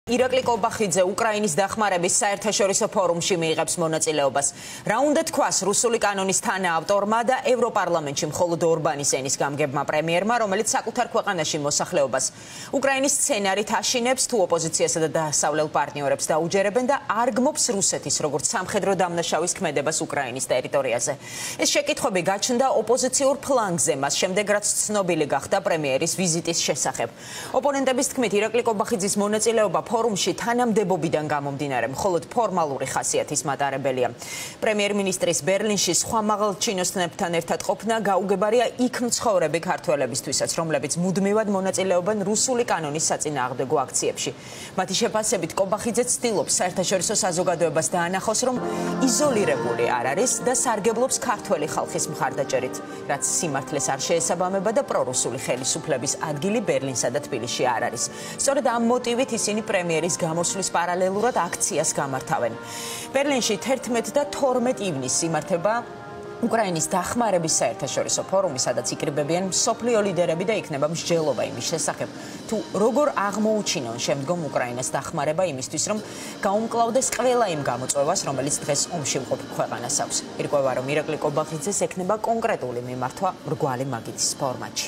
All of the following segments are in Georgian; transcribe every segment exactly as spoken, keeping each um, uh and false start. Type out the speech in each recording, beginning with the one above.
ირაკლი კობახიძე უკრაინის დახმარების საერთაშორისო ფორუმში მიიღებს მონაწილეობას. რა უნდა თქვას რუსული კანონის თანაავტორმა და ევროპარლამენტში მხოლოდ ორბანის ენის გამგებმა პრემიერმა, რომელიც საკუთარ ქვეყანაში მოსახლეობას უკრაინის სცენარით აშინებს, თუ ოპოზიციასა და დასავლელ პარტნიორებს დაუჯერებენ და არ გმობს რუსეთის როგორც სამხედრო დამნაშავის ქმედებას უკრაინის ტერიტორიაზე. ეს შეკითხვები გაჩნდა ოპოზიციურ ფლანგზე, მას შემდეგ რაც ცნობილი გახდა პრემიერის ვიზიტის შესახებ. ოპონენტების თქმით, ირაკლი კობახიძის მონაწილეობა ფორუმში თანამდებობიდან გამომდინარე მხოლოდ ფორმალური ხასიათის მატარებელია. პრემიერ-მინისტრის ბერლინში სხვა მაღალ ჩინოსნებთან ერთად ყოფნა გაუგებარია იქ მცხოვრები ქართველებისთვისაც, რომლებიც მუდმივად მონაწილეობენ რუსული კანონის საწინააღმდეგო აქციებში. მათი შეფასებით, კობახიძე ცდილობს საერთაშორისო საზოგადოებას დაანახოს, რომ იზოლირებული არ არის და სარგებლობს ქართველი ხალხის მხარდაჭერით, რაც სიმართლეს არ შეესაბამება და პრორუსული ხელისუფლების ადგილი ბერლინსა და თბილისში არ არის. სწორედ ამ მოტივით ისინი პრემიერის გამოსვლის პარალელურად აქციას გამართავენ. ბერლინში თერთმეტ და თორმეტ ივნისს იმართება უკრაინის დახმარების საერთაშორისო ფორუმი, სადაც იკრიბებიან მსოფლიო ლიდერები და იქნება მსჯელობა იმის შესახებ, თუ როგორ აღმოუჩინონ შემდგომ უკრაინას დახმარება იმისთვის, რომ გაუმკლავდეს ყველა იმ გამოწვევას, რომელიც დღეს ომში მყოფ ქვეყანას აქვს. ირკვევა, რომ ირაკლი კობახიძეს ექნება კონკრეტული მიმართვა მრგვალი მაგიდის ფორმატში.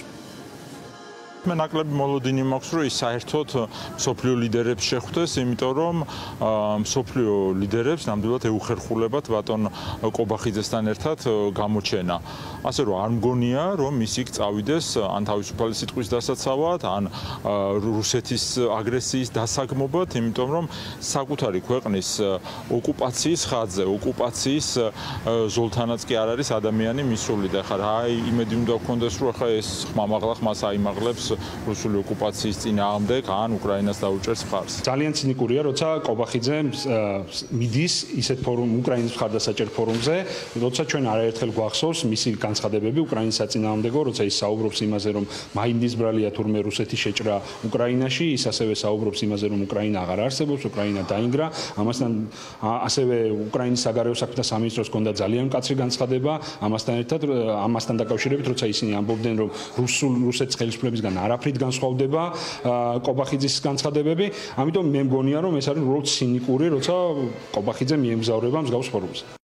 მე ნაკლები მოლოდინი მაქვს, რომ ის საერთოდ მსოფლიო ლიდერებს შეხვდეს, იმიტომ რომ მსოფლიო ლიდერებს ნამდვილად ეუხერხულებათ ბატონ კობახიძესთან ერთად გამოჩენა. ასე რომ არ მგონია, რომ ის იქ წავიდეს ან თავისუფალი სიტყვის დასაცავად, ან რუსეთის აგრესიის დასაგმობად, იმიტომ რომ საკუთარი ქვეყნის ოკუპაციის ხაზზე, ოკუპაციის ზოლთანაც კი არ არის ადამიანი მისული და ხა რა იმედი უნდა გქონდეს, რომ ხა ეს ხმამაღლა ხმას აიმაღლებს რუსული ოკუპაციის წინააღმდეგ ან უკრაინას დაუჭერს მხარს. ძალიან ცინიკურია, როცა კობახიძე მიდის ისეთ ფორუმ უკრაინის მხარდასაჭერ ფორუმზე, როცა ჩვენ არაერთხელ გვახსოვს მისი განცხადებები უკრაინის საწინააღმდეგო, როცა ის საუბრობს იმაზე, რომ მაინდის ბრალია თურმე რუსეთის შეჭრა უკრაინაში, ის ასევე საუბრობს იმაზე, რომ უკრაინა აღარ არსებობს, უკრაინა დაინგრა. ამასთან ასევე უკრაინის საგარეო საქმეთა სამინისტროს ჰქონდა ძალიან მკაცრი განცხადება ამასთან ერთად, ამასთან დაკავშირებით, როცა ისინი ამბობდნენ, რომ რუსულ რუსეთის ხელისუფლებისგან არაფრით განსხვავდება კობახიძის განცხადებები, ამიტომ მე მგონია, რომ ეს არის უბრალოდ ცინიკური, როცა კობახიძე მიემგზავრება მსგავს ფორუმზე.